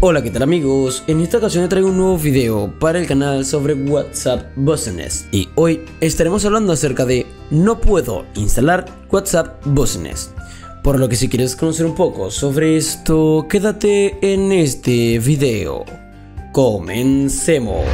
Hola, ¿qué tal amigos? En esta ocasión traigo un nuevo video para el canal sobre WhatsApp Business y hoy estaremos hablando acerca de no puedo instalar WhatsApp Business. Por lo que si quieres conocer un poco sobre esto, quédate en este video. Comencemos.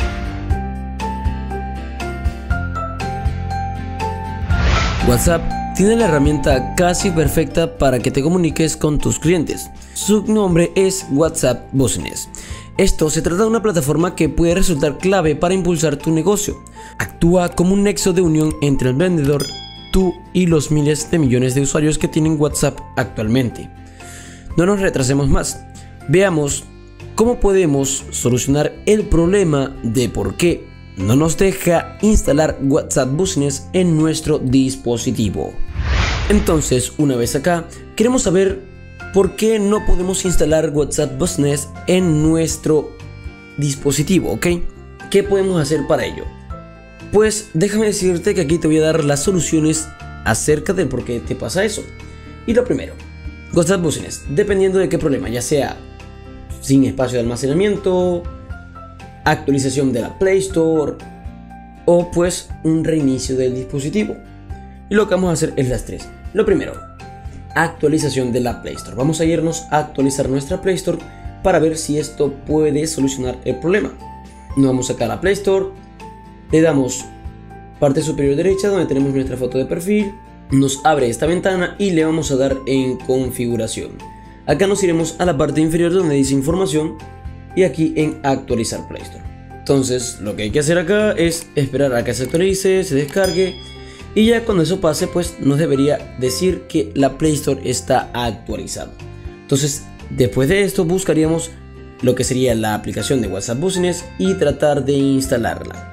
WhatsApp tiene la herramienta casi perfecta para que te comuniques con tus clientes. Su nombre es WhatsApp Business. Esto se trata de una plataforma que puede resultar clave para impulsar tu negocio. Actúa como un nexo de unión entre el vendedor, tú y los miles de millones de usuarios que tienen WhatsApp actualmente. No nos retrasemos más. Veamos cómo podemos solucionar el problema de por qué no nos deja instalar WhatsApp Business en nuestro dispositivo. Entonces, una vez acá, queremos saber por qué no podemos instalar WhatsApp Business en nuestro dispositivo, ¿ok? ¿Qué podemos hacer para ello? Pues déjame decirte que aquí te voy a dar las soluciones acerca de por qué te pasa eso. Y lo primero, WhatsApp Business, dependiendo de qué problema, ya sea sin espacio de almacenamiento, actualización de la Play Store o pues un reinicio del dispositivo. Y lo que vamos a hacer es las tres. Lo primero, actualización de la Play Store. Vamos a irnos a actualizar nuestra Play Store para ver si esto puede solucionar el problema. Nos vamos acá a la Play Store, le damos parte superior derecha donde tenemos nuestra foto de perfil, nos abre esta ventana y le vamos a dar en configuración. Acá nos iremos a la parte inferior donde dice información y aquí en actualizar Play Store. Entonces lo que hay que hacer acá es esperar a que se actualice, se descargue y ya cuando eso pase pues nos debería decir que la Play Store está actualizada. Entonces después de esto buscaríamos lo que sería la aplicación de WhatsApp Business y tratar de instalarla.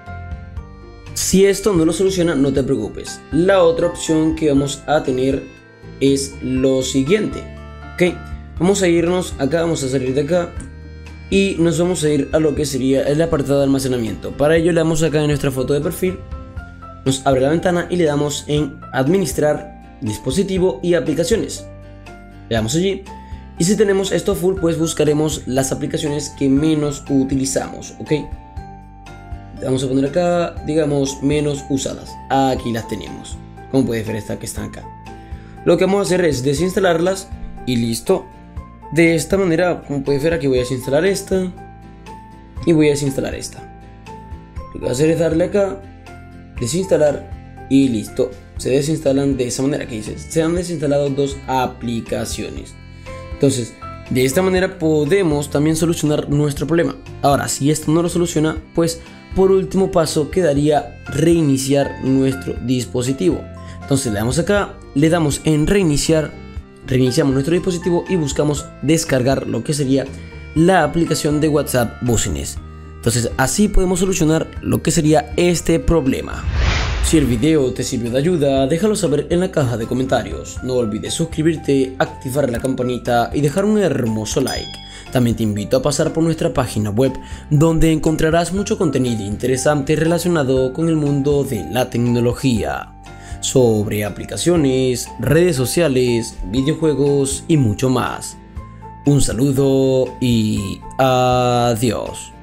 Si esto no lo soluciona, no te preocupes. La otra opción que vamos a tener es lo siguiente. Ok, vamos a irnos acá, vamos a salir de acá y nos vamos a ir a lo que sería el apartado de almacenamiento. Para ello le damos acá en nuestra foto de perfil, nos abre la ventana y le damos en administrar dispositivo y aplicaciones. Le damos allí y si tenemos esto full pues buscaremos las aplicaciones que menos utilizamos, ok. Vamos a poner acá, digamos, menos usadas. Aquí las tenemos. Como puedes ver, estas que están acá. Lo que vamos a hacer es desinstalarlas y listo. De esta manera, como puedes ver, aquí voy a desinstalar esta y voy a desinstalar esta. Lo que voy a hacer es darle acá, desinstalar y listo. Se desinstalan de esa manera que dice. Se han desinstalado dos aplicaciones. Entonces, de esta manera podemos también solucionar nuestro problema. Ahora, si esto no lo soluciona, pues por último paso quedaría reiniciar nuestro dispositivo. Entonces le damos acá, le damos en reiniciar, reiniciamos nuestro dispositivo y buscamos descargar lo que sería la aplicación de WhatsApp Business. Entonces así podemos solucionar lo que sería este problema. Si el video te sirvió de ayuda, déjalo saber en la caja de comentarios. No olvides suscribirte, activar la campanita y dejar un hermoso like. También te invito a pasar por nuestra página web, donde encontrarás mucho contenido interesante relacionado con el mundo de la tecnología, sobre aplicaciones, redes sociales, videojuegos y mucho más. Un saludo y adiós.